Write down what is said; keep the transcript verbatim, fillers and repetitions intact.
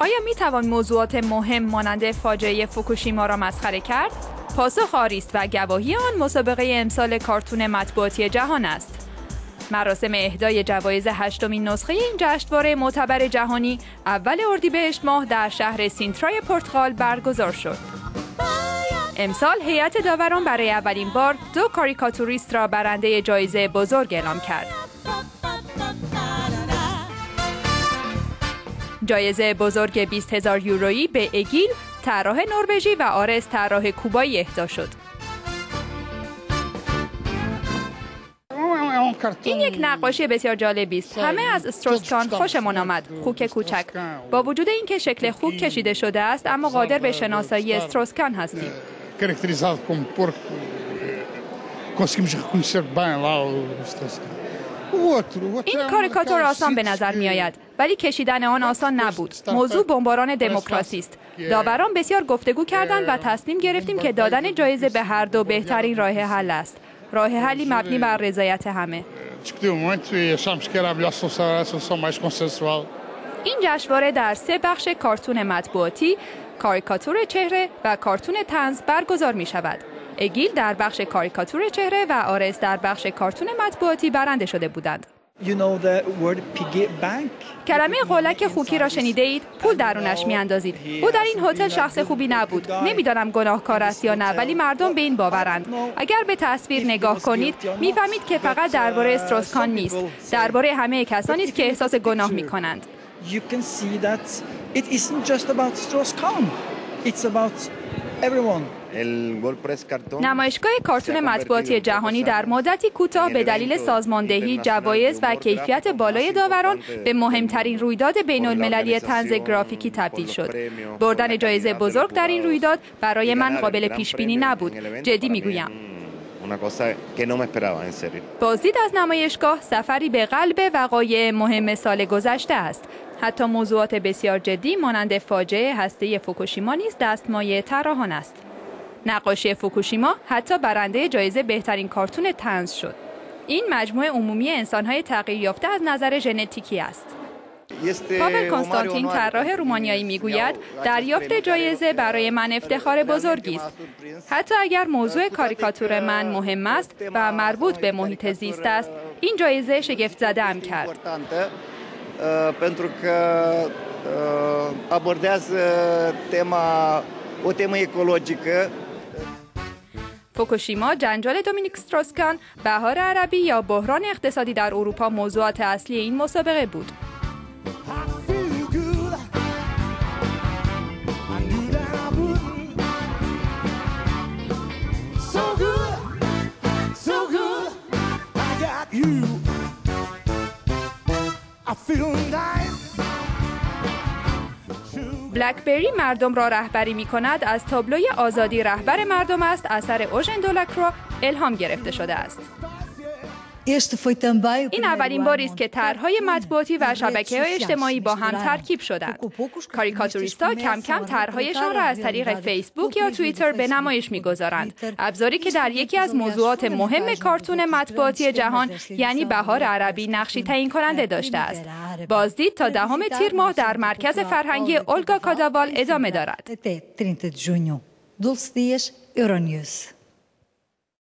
آیا می توان موضوعات مهم مانند فاجعه فوکوشیما را مسخره کرد؟ پاسخ آری است و گواهی آن مسابقه امسال کارتون مطبوعاتی جهان است. مراسم اهدای جوایز هشتمین نسخه این جشنواره معتبر جهانی اول اردیبهشت ماه در شهر سینترای پرتغال برگزار شد. امسال هیئت داوران برای اولین بار دو کاریکاتوریست را برنده جایزه بزرگ اعلام کرد. جایزه بزرگ بیست هزار یورویی به اگیل، طراح نروژی و آرس، طراح کوبایی اهدا شد. این یک نقاشی بسیار جالبی است. همه از استروسکان خوشمان آمد. خوک کوچک. با وجود اینکه شکل خوک کشیده شده است، اما قادر به شناسایی استروسکان هستیم. این کاریکاتور آسان به نظر می آید، ولی کشیدن آن آسان نبود. موضوع بمباران دموکراسی است. داوران بسیار گفتگو کردند و تصمیم گرفتیم که دادن جایزه به هر دو بهترین راه حل است. راه حلی مبنی بر رضایت همه. این جشنواره در سه بخش کارتون مطبوعاتی، کاریکاتور چهره و کارتون طنز برگزار می شود. اگیل در بخش کاریکاتور چهره و آرس در بخش کارتون مطبوعاتی برنده شده بودند. You know the word piggy bank? کلمه قولک خوکی را شنیده اید؟ پول درونش می اندازید. او در این هتل شخص خوبی نبود. نمیدانم گناهکار است یا نه، ولی مردم به این باورند. اگر به تصویر نگاه کنید میفهمید که فقط درباره استروسکان نیست، درباره همه کسانی است که احساس گناه می کنند. You can see that it isn't just about Strauss-Kahn. It's about everyone. نمایشگاه کارتون مطبوعاتی جهانی در مدتی کوتاه به دلیل سازماندهی، جوایز و کیفیت بالای داوران به مهمترین رویداد بین المللی طنز گرافیکی تبدیل شد. بردن جایزه بزرگ در این رویداد برای من قابل پیش بینی نبود. جدی میگویم. بازدید از نمایشگاه سفری به قلب وقایع مهم سال گذشته است. حتی موضوعات بسیار جدی مانند فاجعه هسته فوکوشیما نیز دستمایه طراحان است. نقاشی فوکوشیما حتی برنده جایزه بهترین کارتون طنز شد. این مجموعه عمومی انسان‌های تغییر یافته از نظر ژنتیکی است. پاول کنستانتین، طراح رومانیایی، میگوید دریافت جایزه برای من افتخار بزرگی است. حتی اگر موضوع کاریکاتور من مهم است و مربوط به محیط زیست است، این جایزه شگفت زده‌ام کرد. pentru că abordează tema o temă ecologică. فوکوشیما، جنجال دومینیک استروسکان، بهار عربی یا بحران اقتصادی در اروپا موضوعات اصلی این مسابقه بود. بلکبری مردم را رهبری می کند از تابلوی آزادی رهبر مردم است اثر اوژن دولاکرو الهام گرفته شده است. این اولین باری است که طرح‌های مطبوعاتی و شبکه‌های اجتماعی با هم ترکیب شدند. کاریکاتوریست‌ها کم کم طرح‌هایشان را از طریق فیسبوک یا توییتر به نمایش می‌گذارند. ابزاری که در یکی از موضوعات مهم کارتون مطبوعاتی جهان یعنی بهار عربی نقشی تعیین کننده داشته است. بازدید تا دهم تیر ماه در مرکز فرهنگی اولگا کاداوال ادامه دارد.